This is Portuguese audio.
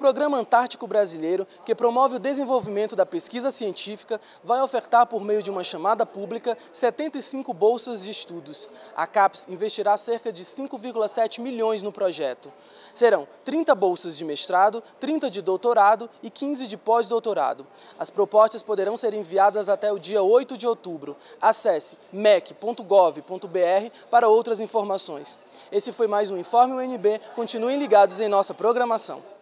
Programa Antártico Brasileiro, que promove o desenvolvimento da pesquisa científica, vai ofertar, por meio de uma chamada pública, 75 bolsas de estudos. A CAPES investirá cerca de 5,7 milhões no projeto. Serão 30 bolsas de mestrado, 30 de doutorado e 15 de pós-doutorado. As propostas poderão ser enviadas até o dia 8 de outubro. Acesse mec.gov.br para outras informações. Esse foi mais um Informe UNB. Continuem ligados em nossa programação.